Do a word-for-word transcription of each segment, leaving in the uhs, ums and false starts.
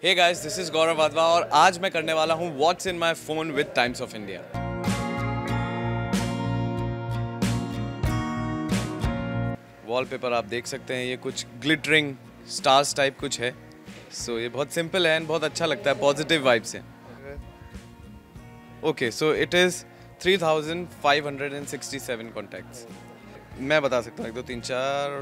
Hey guys, this is Gaurav Wadhwa और आज मैं करने वाला हूँ what's in my phone with Times of India. Wallpaper आप देख सकते हैं, ये कुछ ग्लिटरिंग स्टार्स टाइप कुछ है। सो so, ये बहुत सिंपल है एंड बहुत अच्छा लगता है, पॉजिटिव वाइब से। Okay, so it is three thousand five hundred and sixty seven contacts. मैं बता सकता हूँ एक दो तीन चार,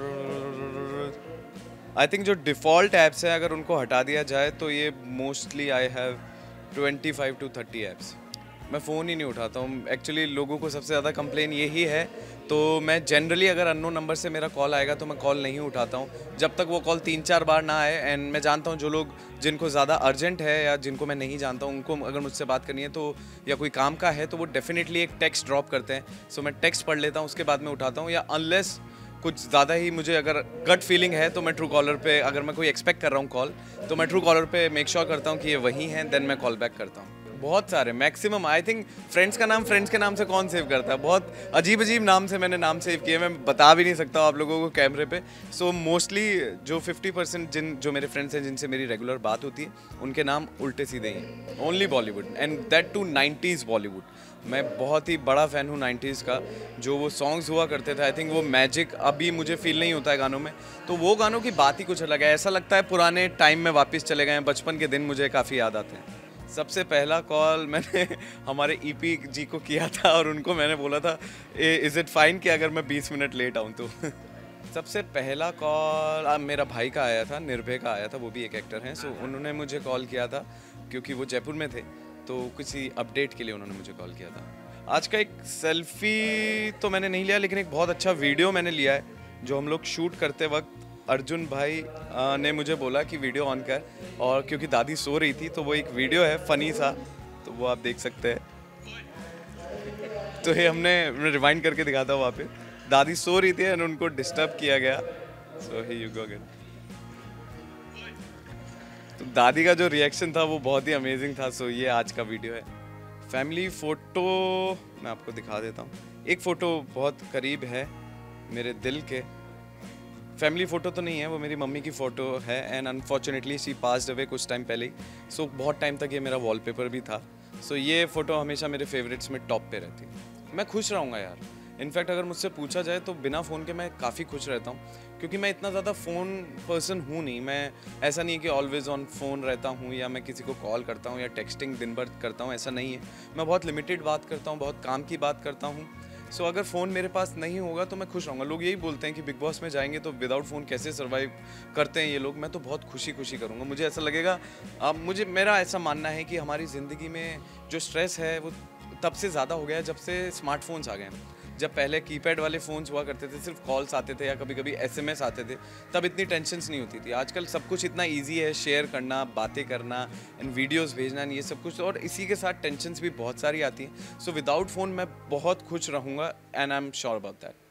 आई थिंक जो डिफ़ॉल्ट ऐप्स हैं अगर उनको हटा दिया जाए तो ये mostly I have twenty five to thirty apps. मैं फ़ोन ही नहीं उठाता हूँ एक्चुअली। लोगों को सबसे ज़्यादा कंप्लेन यही है, तो मैं जनरली अगर अननोन नंबर से मेरा कॉल आएगा तो मैं कॉल नहीं उठाता हूँ जब तक वो कॉल तीन चार बार ना आए। एंड मैं जानता हूँ जो लोग जिनको ज़्यादा अर्जेंट है या जिनको मैं नहीं जानता हूँ उनको अगर मुझसे बात करनी है तो या कोई काम का है तो वो डेफिनेटली एक टेक्स्ट ड्रॉप करते हैं। सो मैं टेक्स्ट पढ़ लेता हूँ, उसके बाद मैं उठाता हूँ। या अनलेस कुछ ज़्यादा ही मुझे अगर गट फीलिंग है तो मैं ट्रू कॉलर पे, अगर मैं कोई एक्सपेक्ट कर रहा हूँ कॉल, तो मैं ट्रू कॉलर पे मेक श्योर करता हूँ कि ये वही हैं, देन मैं कॉल बैक करता हूँ। बहुत सारे, मैक्सिमम आई थिंक फ्रेंड्स का नाम फ्रेंड्स के नाम से कौन सेव करता है। बहुत अजीब अजीब नाम से मैंने नाम सेव किए, मैं बता भी नहीं सकता हूँ आप लोगों को कैमरे पे। सो मोस्टली जो फिफ्टी परसेंट जिन जो मेरे फ्रेंड्स हैं जिनसे मेरी रेगुलर बात होती है उनके नाम उल्टे सीधे ही हैं। Only Bollywood and that too nineties Bollywood. मैं बहुत ही बड़ा फ़ैन हूँ नाइन्टीज़ का। जो वो सॉन्ग्स हुआ करते थे, आई थिंक वो मैजिक अभी मुझे फील नहीं होता है गानों में। तो वो गानों की बात ही कुछ अलग है, ऐसा लगता है पुराने टाइम में वापस चले गए हैं। बचपन के दिन मुझे काफ़ी याद आते हैं। सबसे पहला कॉल मैंने हमारे ईपी जी को किया था और उनको मैंने बोला था इज़ इट फाइन कि अगर मैं बीस मिनट लेट आऊँ तो। सबसे पहला कॉल मेरा भाई का आया था, निर्भय का आया था, वो भी एक एक्टर हैं। सो उन्होंने मुझे कॉल किया था क्योंकि वो जयपुर में थे, तो किसी अपडेट के लिए उन्होंने मुझे कॉल किया था। आज का एक सेल्फी तो मैंने नहीं लिया, लेकिन एक बहुत अच्छा वीडियो मैंने लिया है जो हम लोग शूट करते वक्त अर्जुन भाई आ, ने मुझे बोला कि वीडियो ऑन कर, और क्योंकि दादी सो रही थी तो वो एक वीडियो है फ़नी सा, तो वो आप देख सकते हैं। तो ये हमने रिवाइंड करके दिखाता वहाँ पे दादी सो रही थी एंड उनको डिस्टर्ब किया गया। So here you go again. तो दादी का जो रिएक्शन था वो बहुत ही अमेजिंग था। सो ये आज का वीडियो है। फैमिली फ़ोटो मैं आपको दिखा देता हूँ। एक फ़ोटो बहुत करीब है मेरे दिल के। फैमिली फ़ोटो तो नहीं है, वो मेरी मम्मी की फ़ोटो है and unfortunately she passed away कुछ टाइम पहले ही। सो बहुत टाइम तक ये मेरा वॉलपेपर भी था। सो ये फ़ोटो हमेशा मेरे फेवरेट्स में टॉप पे रहती है। मैं खुश रहूँगा यार। इनफैक्ट अगर मुझसे पूछा जाए तो बिना फ़ोन के मैं काफ़ी खुश रहता हूँ, क्योंकि मैं इतना ज़्यादा फ़ोन पर्सन हूँ नहीं। मैं ऐसा नहीं है कि ऑलवेज़ ऑन फ़ोन रहता हूँ या मैं किसी को कॉल करता हूँ या टेक्सटिंग दिन भर करता हूँ, ऐसा नहीं है। मैं बहुत लिमिटेड बात करता हूँ, बहुत काम की बात करता हूँ। सो so, अगर फ़ोन मेरे पास नहीं होगा तो मैं खुश रहूँगा। लोग यही बोलते हैं कि बिग बॉस में जाएंगे तो विदाउट फ़ोन कैसे सर्वाइव करते हैं ये लोग। मैं तो बहुत खुशी खुशी करूँगा। मुझे ऐसा लगेगा, अब मुझे मेरा ऐसा मानना है कि हमारी ज़िंदगी में जो स्ट्रेस है वो तब से ज़्यादा हो गया है जब से स्मार्टफोन्स आ गए हैं। जब पहले कीपैड वाले फ़ोन्स हुआ करते थे, सिर्फ कॉल्स आते थे या कभी कभी एसएमएस आते थे, तब इतनी टेंशन्स नहीं होती थी। आजकल सब कुछ इतना इजी है, शेयर करना, बातें करना एंड वीडियोस भेजना, ये सब कुछ, और इसी के साथ टेंशन्स भी बहुत सारी आती हैं। सो विदाउट फ़ोन मैं बहुत खुश रहूँगा and I am sure about that.